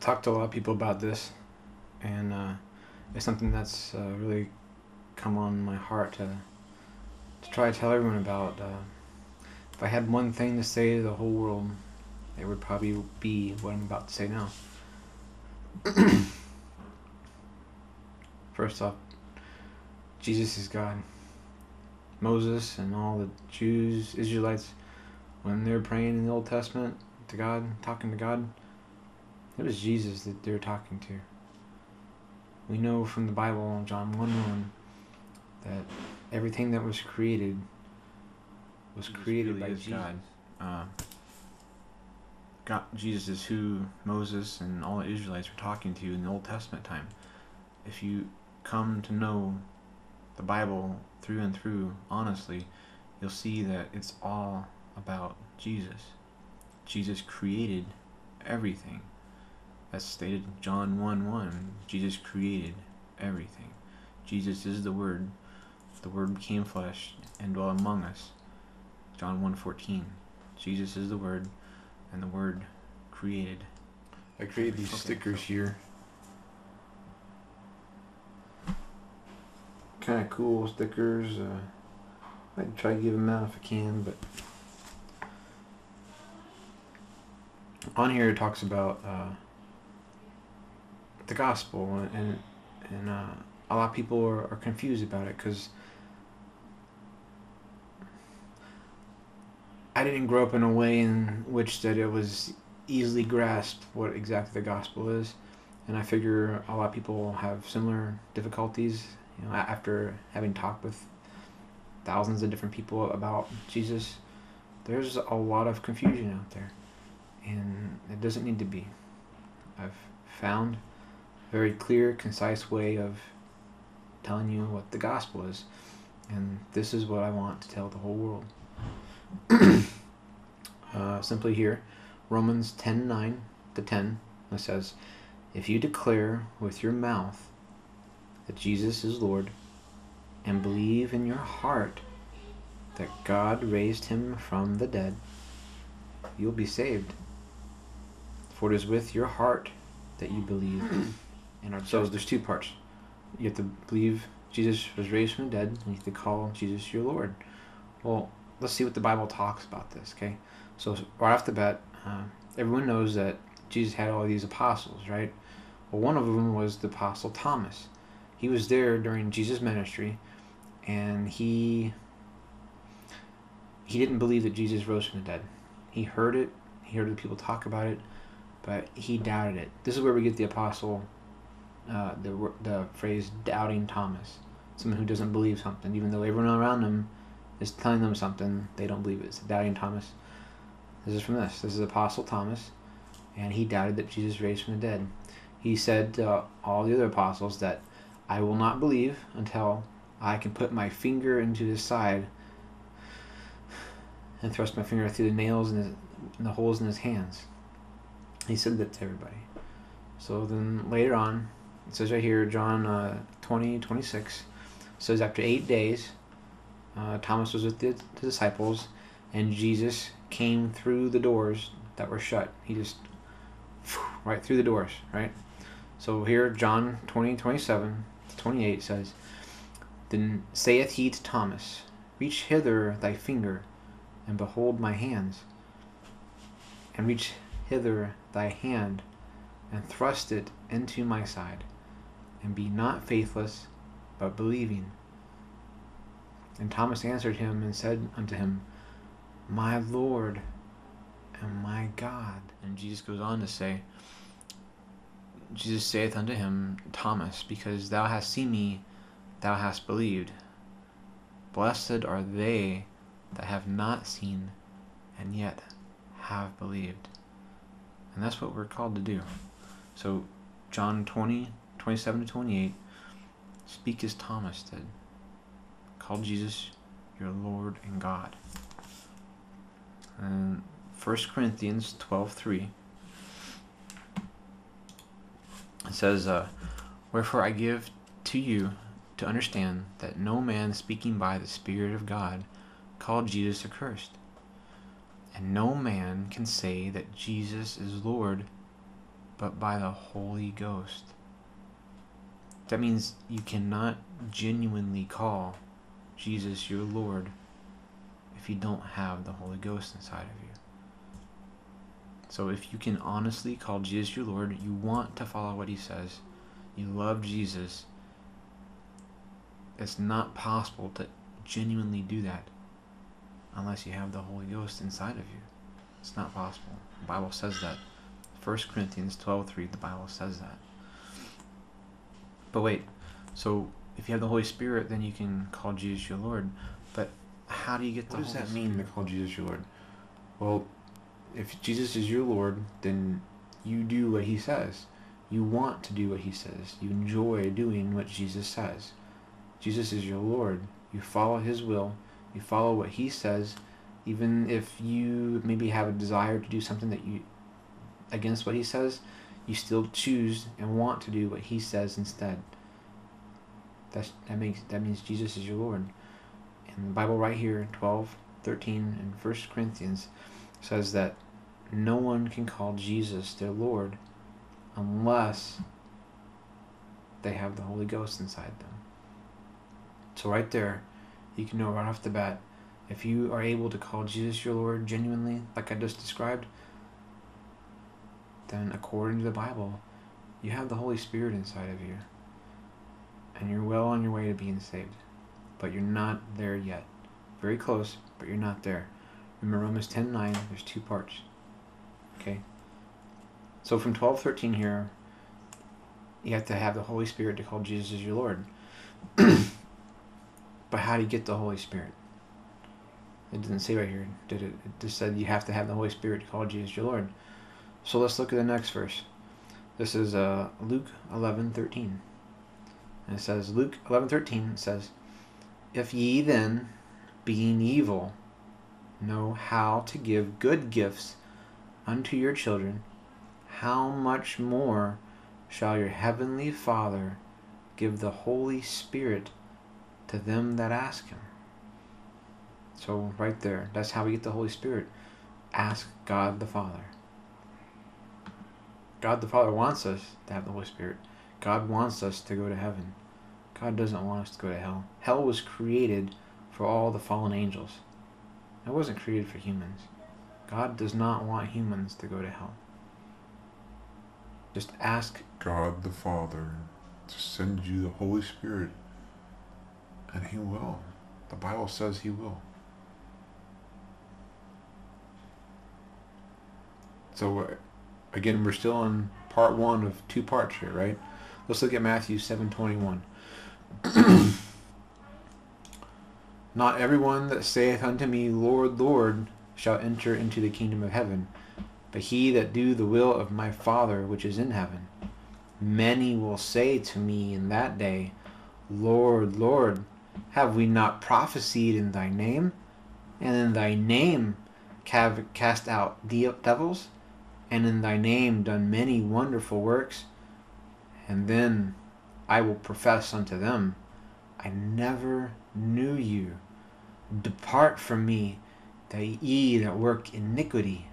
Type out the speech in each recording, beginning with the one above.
talked to a lot of people about this, and it's something that's really come on my heart to try to tell everyone about. If I had one thing to say to the whole world, it would probably be what I'm about to say now. First off, Jesus is God. Moses and all the Jews, Israelites, when they're praying in the Old Testament to God, talking to God, it was Jesus that they were talking to. We know from the Bible, John 1:1, that everything that was created really by Jesus. God. Jesus is who Moses and all the Israelites were talking to in the Old Testament time. If you come to know the Bible through and through honestly, you'll see that it's all about Jesus. Jesus created everything. That's stated in John 1:1. Jesus created everything. Jesus is the Word. The Word became flesh and dwelt among us. John 1:14. Jesus is the Word, and the Word created. I created these stickers here. Kind of cool stickers. I can try to give them out if I can, but on here it talks about the gospel, and a lot of people are confused about it because I didn't grow up in a way in which that it was easily grasped what exactly the gospel is, and I figure a lot of people have similar difficulties. You know, after having talked with thousands of different people about Jesus, there's a lot of confusion out there, and it doesn't need to be. I've found a very clear, concise way of telling you what the gospel is, and this is what I want to tell the whole world. Simply here, Romans 10:9-10, it says, "If you declare with your mouth that Jesus is Lord, and believe in your heart that God raised him from the dead, you'll be saved. For it is with your heart that you believe." And so there's two parts. You have to believe Jesus was raised from the dead, and you have to call Jesus your Lord. Well, let's see what the Bible talks about this, okay? So right off the bat, everyone knows that Jesus had all these apostles, right? Well, one of them was the Apostle Thomas. He was there during Jesus' ministry, and he didn't believe that Jesus rose from the dead. He heard it, he heard the people talk about it, but he doubted it. This is where we get the apostle, the phrase doubting Thomas. Someone who doesn't believe something, even though everyone around them is telling them something, they don't believe it. It's doubting Thomas. This is from this. This is Apostle Thomas, and he doubted that Jesus raised from the dead. He said to all the other apostles that, "I will not believe until I can put my finger into his side and thrust my finger through the nails in the holes in his hands." He said that to everybody. So then later on, it says right here, John 20:26, says after 8 days, Thomas was with the disciples, and Jesus came through the doors that were shut. He just right through the doors, right? So here, John 20:27-28 says, "Then saith he to Thomas, Reach hither thy finger, and behold my hands, and reach hither thy hand, and thrust it into my side, and be not faithless, but believing. And Thomas answered him and said unto him, My Lord and my God." And Jesus goes on to say, Jesus saith unto him, "Thomas, because thou hast seen me, thou hast believed. Blessed are they that have not seen, and yet have believed." And that's what we're called to do. So John 20:27-28, speak as Thomas did. Call Jesus your Lord and God. And 1 Corinthians 12:3, it says, "Wherefore I give to you to understand that no man speaking by the Spirit of God called Jesus accursed. And no man can say that Jesus is Lord but by the Holy Ghost. That means you cannot genuinely call Jesus your Lord if you don't have the Holy Ghost inside of you. So if you can honestly call Jesus your Lord, you want to follow what he says, you love Jesus, it's not possible to genuinely do that unless you have the Holy Ghost inside of you. It's not possible. The Bible says that. 1 Corinthians 12:3, the Bible says that. But wait, so if you have the Holy Spirit, then you can call Jesus your Lord. But how do you get the Holy Spirit? What does that mean to call Jesus your Lord? Well, if Jesus is your Lord, then you do what he says. You want to do what he says. You enjoy doing what Jesus says. Jesus is your Lord. You follow his will. You follow what he says, even if you maybe have a desire to do something that you against what he says, you still choose and want to do what he says instead. That means Jesus is your Lord. And the Bible right here, 12:13 in 1 Corinthians, says that no one can call Jesus their Lord unless they have the Holy Ghost inside them. So right there, you can know right off the bat, if you are able to call Jesus your Lord genuinely, like I just described, then according to the Bible, you have the Holy Spirit inside of you. And you're well on your way to being saved. But you're not there yet. Very close, but you're not there. Remember Romans 10:9, there's two parts. Okay? So from 12:13 here, you have to have the Holy Spirit to call Jesus as your Lord. But how do you get the Holy Spirit? It didn't say right here, did it? It just said you have to have the Holy Spirit to call Jesus your Lord. So let's look at the next verse. This is Luke 11:13. And it says, Luke 11:13 says, if ye then, being evil, know how to give good gifts unto your children, how much more shall your heavenly Father give the Holy Spirit to them that ask him? So right there, that's how we get the Holy Spirit. Ask God the Father. God the Father wants us to have the Holy Spirit. God wants us to go to heaven. God doesn't want us to go to hell. Hell was created for all the fallen angels. It wasn't created for humans. God does not want humans to go to hell. Just ask God the Father to send you the Holy Spirit, and he will. The Bible says he will. So again, we're still on part one of two parts here, right? Let's look at Matthew 7:21. Not everyone that saith unto me, Lord, Lord, shall enter into the kingdom of heaven, but he that do the will of my Father which is in heaven. Many will say to me in that day, Lord, Lord, have we not prophesied in thy name? And in thy name have cast out devils? And in thy name done many wonderful works? And then I will profess unto them, I never knew you. Depart from me, ye that work iniquity.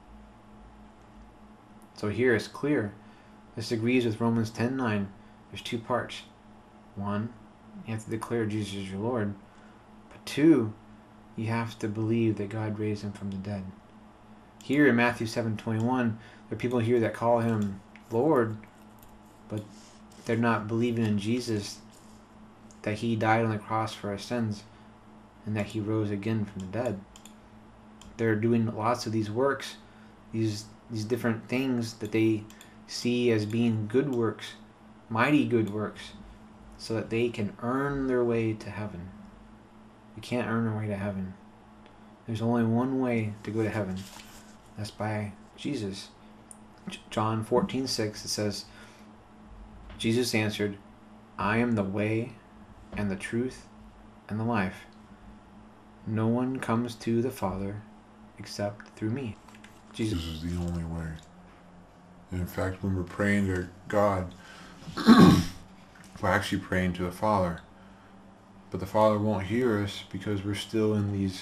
So here it's clear. This agrees with Romans 10:9. There's two parts. One, you have to declare Jesus is your Lord. But two, you have to believe that God raised him from the dead. Here in Matthew 7:21, there are people here that call him Lord, but they're not believing in Jesus, that he died on the cross for our sins, and that he rose again from the dead. They're doing lots of these works, these different things that they see as being good works, mighty good works, so that they can earn their way to heaven. You can't earn your way to heaven. There's only one way to go to heaven. That's by Jesus. John 14:6, it says, Jesus answered, I am the way and the truth and the life. No one comes to the Father except through me. Jesus is the only way. And in fact, when we're praying to God, we're actually praying to the Father. But the Father won't hear us because we're still in these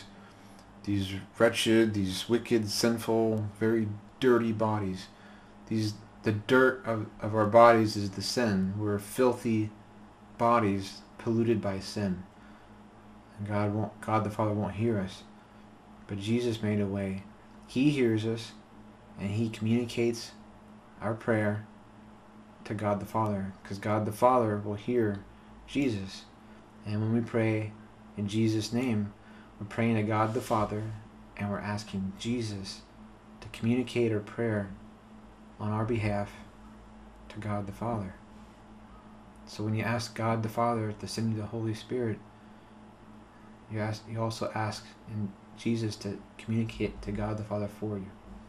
wretched, these wicked, sinful, very dirty bodies. the dirt of our bodies is the sin. We're filthy bodies polluted by sin. And God the Father won't hear us. But Jesus made a way. He hears us, and He communicates our prayer to God the Father, because God the Father will hear Jesus. And when we pray in Jesus' name, we're praying to God the Father, and we're asking Jesus to communicate our prayer on our behalf to God the Father. So when you ask God the Father to send you the Holy Spirit, you also ask in Jesus to communicate to God the Father for you.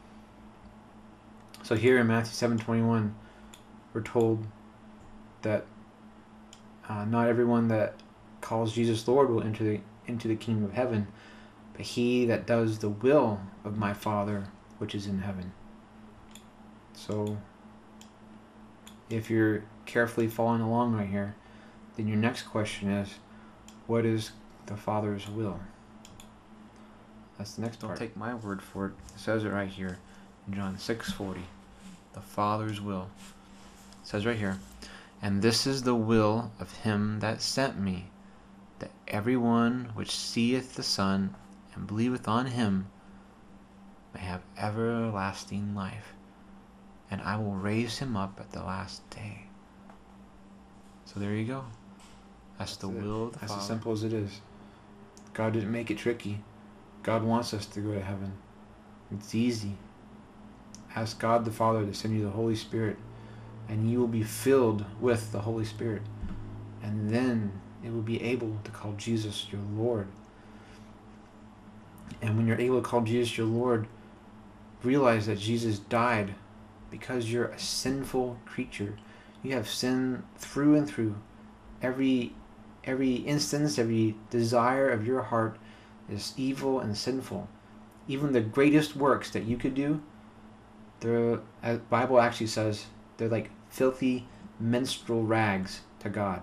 So here in Matthew 7:21, we're told that not everyone that calls Jesus Lord will enter the kingdom of heaven, but he that does the will of my Father which is in heaven. So if you're carefully following along right here, then your next question is, what is the Father's will? That's the next part. Don't take my word for it. It says it right here in John 6:40. The Father's will. It says right here, and this is the will of him that sent me, that everyone which seeth the Son and believeth on him may have everlasting life, and I will raise him up at the last day. So there you go. That's the will of the Father. That's as simple as it is. God didn't make it tricky. God wants us to go to heaven. It's easy. Ask God the Father to send you the Holy Spirit, and you will be filled with the Holy Spirit. And then it will be able to call Jesus your Lord. And when you're able to call Jesus your Lord, realize that Jesus died because you're a sinful creature. You have sin through and through. Every instance, every desire of your heart is evil and sinful. Even the greatest works that you could do, the Bible actually says they're like filthy menstrual rags to God.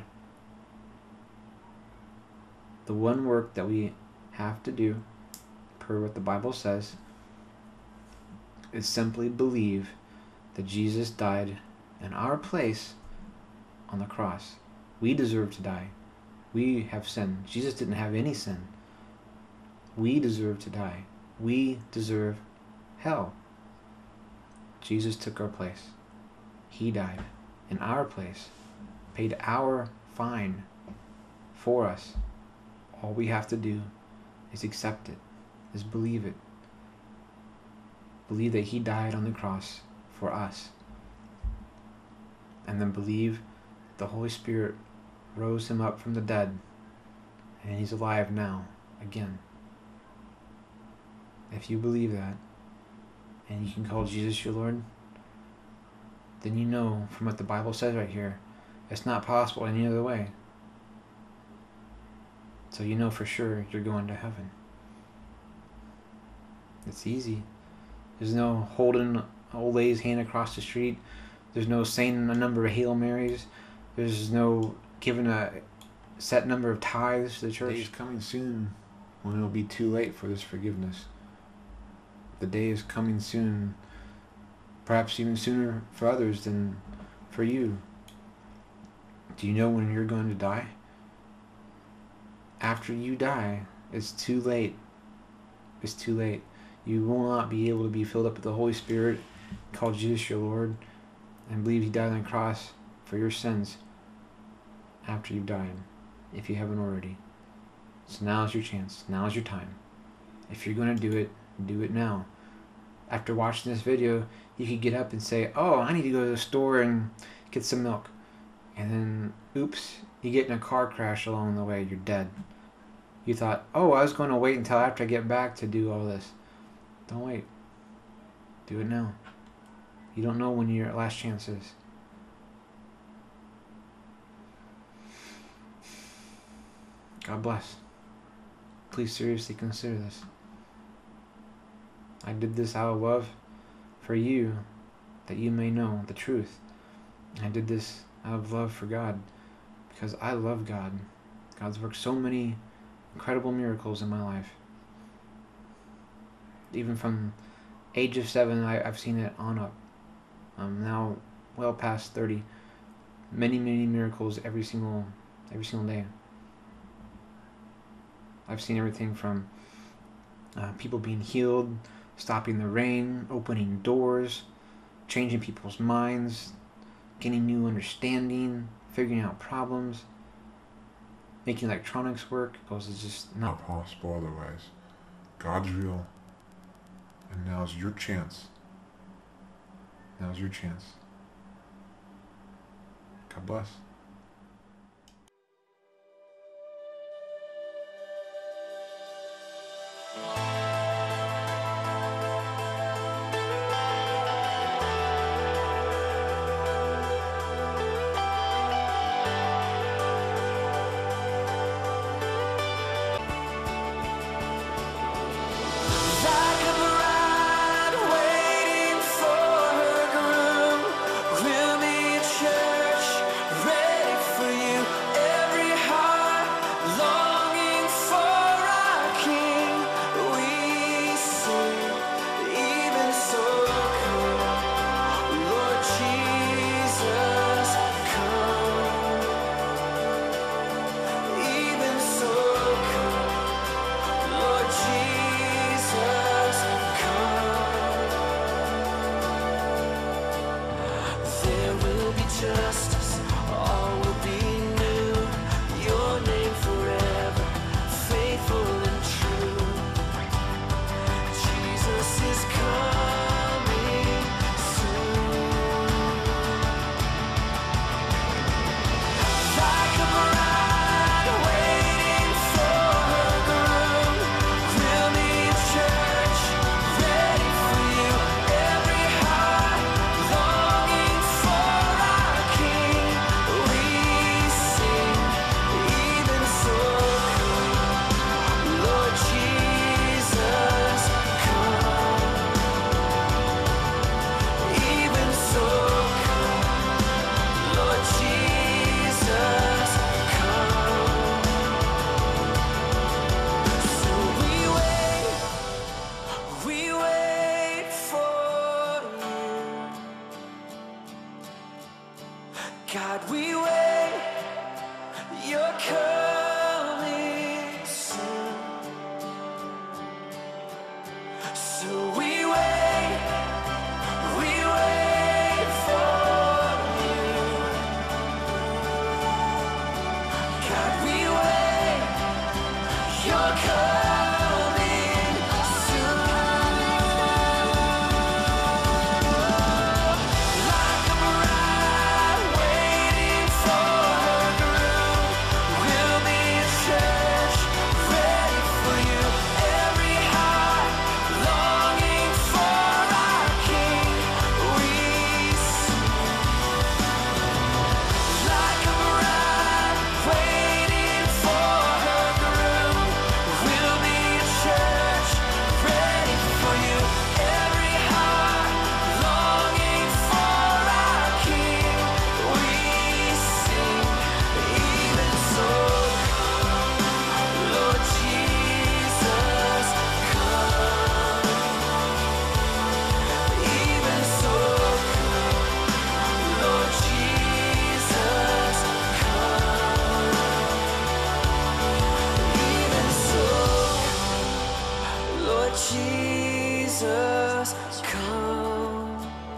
The one work that we have to do, per what the Bible says, is simply believe that Jesus died in our place on the cross. We deserve to die. We have sin. Jesus didn't have any sin. We deserve to die. We deserve hell. Jesus took our place. He died in our place, paid our fine for us. All we have to do is accept it, is believe it. Believe that He died on the cross for us. And then believe the Holy Spirit rose Him up from the dead, and He's alive now again. If you believe that, and you can call Jesus your Lord, then you know from what the Bible says right here, it's not possible any other way. So you know for sure you're going to heaven. It's easy. There's no holding an old lady's hand across the street. There's no saying a number of Hail Marys. There's no giving a set number of tithes to the church. The day is coming soon when it'll be too late for this forgiveness. The day is coming soon, perhaps even sooner for others than for you. Do you know when you're going to die? After you die, it's too late. It's too late. You will not be able to be filled up with the Holy Spirit, call Jesus your Lord, and believe He died on the cross for your sins after you've died, if you haven't already. So now's your chance. Now's your time. If you're going to do it now. After watching this video, you could get up and say, oh, I need to go to the store and get some milk. And then, oops, you get in a car crash along the way, you're dead. You thought, oh, I was going to wait until after I get back to do all this. Don't wait. Do it now. You don't know when your last chance is. God bless. Please seriously consider this. I did this out of love for you, that you may know the truth. I did this out of love for God, because I love God. God's worked so many incredible miracles in my life. Even from age of 7, I've seen it on up. now well past 30. Many miracles every single day. I've seen everything from people being healed, stopping the rain, opening doors, changing people's minds, getting new understanding, figuring out problems, making electronics work, because it's just not possible otherwise. God's real. And now's your chance. Now's your chance. God bless. Justice, all will be new. Your name forever, faithful and true. Jesus is coming soon. Like a bride waiting for her groom, we'll meet church ready for you. Every heart longing for our King. We sing, even so come, Lord Jesus, come. Even so come, Lord Jesus, come. So we wait for you. God, we wait, you're coming soon. So we wait for you. God, we wait, you're coming soon. Like a bride waiting for her groom, we'll be a church ready for you. Every heart longing for our King. We sing. Like a bride waiting for her groom, we'll be a church ready for you. Every heart longing for our King. We sing, even so come, Lord Jesus, come. Even so come, Lord Jesus, come. Even so, Lord Jesus, come.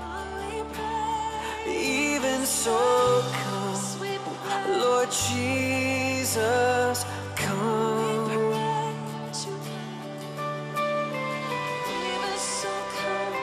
Even so come, Lord Jesus, come. Even so come.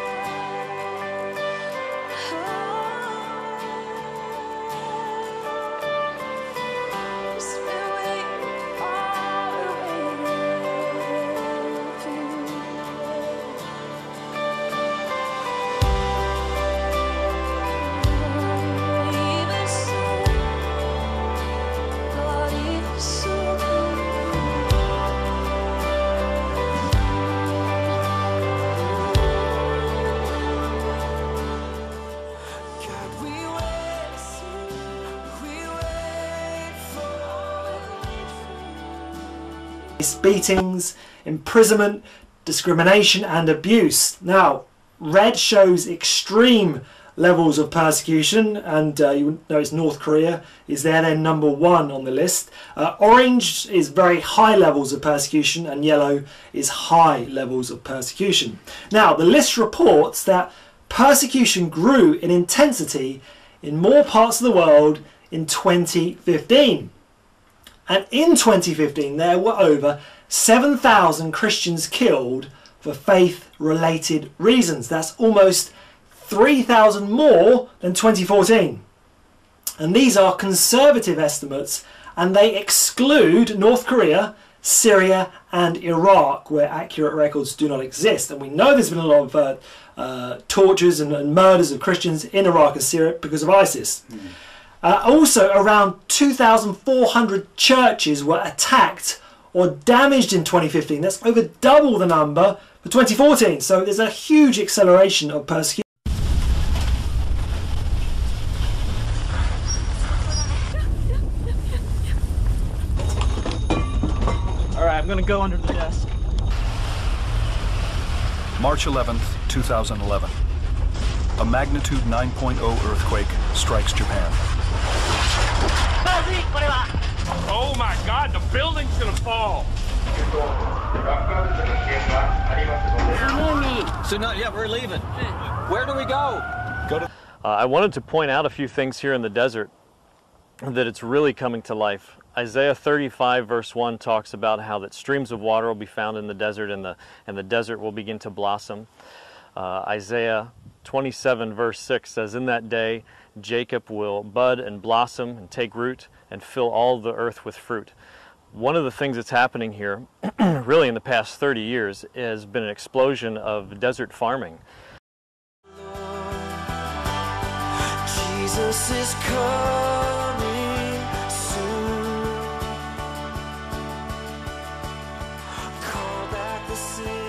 Beatings, imprisonment, discrimination and abuse. Now, red shows extreme levels of persecution, and you notice North Korea is there. They're number 1 on the list. Orange is very high levels of persecution, and yellow is high levels of persecution. Now, the list reports that persecution grew in intensity in more parts of the world in 2015. And in 2015, there were over 7,000 Christians killed for faith-related reasons. That's almost 3,000 more than 2014. And these are conservative estimates, and they exclude North Korea, Syria and Iraq, where accurate records do not exist. And we know there's been a lot of tortures and murders of Christians in Iraq and Syria because of ISIS. Also, around 2,400 churches were attacked or damaged in 2015. That's over double the number for 2014. So there's a huge acceleration of persecution. I'm gonna go under the desk. March 11th, 2011. A magnitude 9.0 earthquake strikes Japan. Oh my God, the building's gonna fall! So yeah, we're leaving. Where do we go? I wanted to point out a few things here in the desert that it's really coming to life. Isaiah 35 verse 1 talks about how that streams of water will be found in the desert, and the desert will begin to blossom. Isaiah 27 verse 6 says, in that day Jacob will bud and blossom and take root and fill all the earth with fruit. One of the things that's happening here really in the past 30 years has been an explosion of desert farming. Jesus is coming soon. Call back the city.